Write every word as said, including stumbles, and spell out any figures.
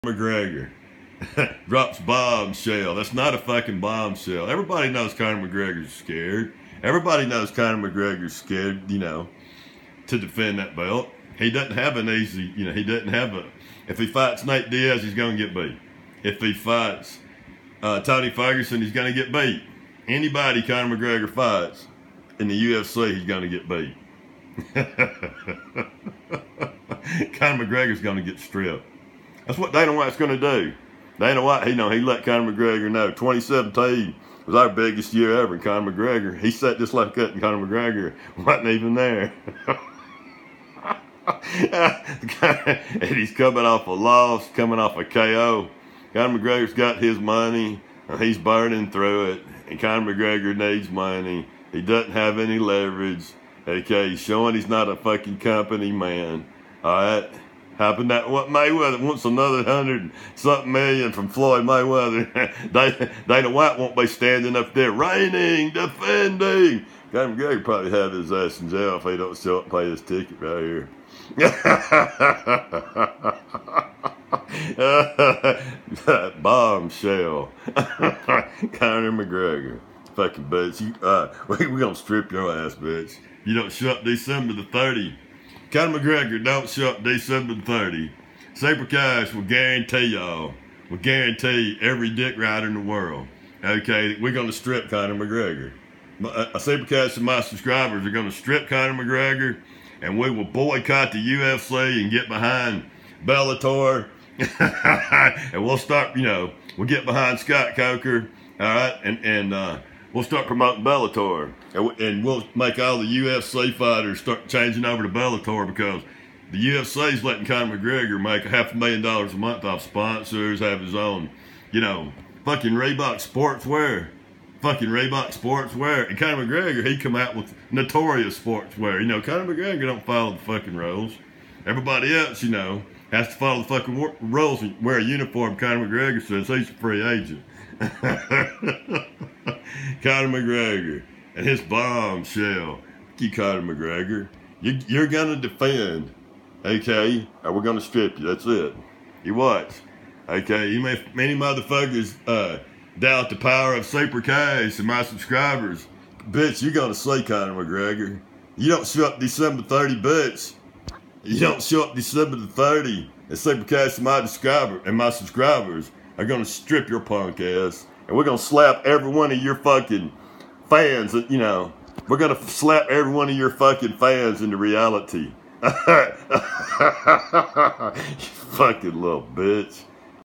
McGregor drops bombshell. That's not a fucking bombshell. Everybody knows Conor McGregor's scared. Everybody knows Conor McGregor's scared, you know, to defend that belt. He doesn't have an easy, you know, he doesn't have a, if he fights Nate Diaz, he's going to get beat. If he fights uh, Tony Ferguson, he's going to get beat. Anybody Conor McGregor fights in the U F C, he's going to get beat. Conor McGregor's going to get stripped. That's what Dana White's going to do. Dana White, you know, he let Conor McGregor know twenty seventeen was our biggest year ever. And Conor McGregor, he sat just like that, and Conor McGregor wasn't even there. And he's coming off a loss, coming off a K O. Conor McGregor's got his money, and he's burning through it. And Conor McGregor needs money. He doesn't have any leverage. Okay, he's showing he's not a fucking company man. All right. Happened that what Mayweather wants another hundred something million from Floyd Mayweather. Dana White won't be standing up there reigning, defending. Conor McGregor probably have his ass in jail if he don't show up and pay his ticket right here. Bombshell. Conor McGregor. Fucking bitch. You, uh, we, we're going to strip your ass, bitch. You don't show up December the thirtieth. Conor McGregor don't show up December the thirtieth. Saber Cash will guarantee y'all, will guarantee every dick rider in the world, okay, we're going to strip Conor McGregor. Uh, Saber Cash and my subscribers are going to strip Conor McGregor, and we will boycott the U F C and get behind Bellator. And we'll start, you know, we'll get behind Scott Coker, all right, and, and uh, we'll start promoting Bellator. And, and we'll make all the U F C fighters start changing over to Bellator, because the U F C is letting Conor McGregor make a half a million dollars a month off sponsors, have his own, you know, fucking Reebok sportswear. Fucking Reebok sportswear. And Conor McGregor, he come out with Notorious sportswear. You know, Conor McGregor don't follow the fucking rules. Everybody else, you know, has to follow the fucking rules and wear a uniform. Conor McGregor says he's a free agent. Conor McGregor and his bombshell. You, Conor McGregor, you, you're gonna defend, okay? Or we're gonna strip you. That's it. You watch, okay? You may many motherfuckers uh, doubt the power of Super Cash and my subscribers. Bitch, you're gonna see Conor McGregor. You don't show up December thirtieth, bitch. You don't show up December the thirtieth, and Super Cash and my subscriber and my subscribers are gonna strip your punk ass, and we're gonna slap every one of your fucking fans. You know, we're gonna slap every one of your fucking fans into reality. You fucking little bitch.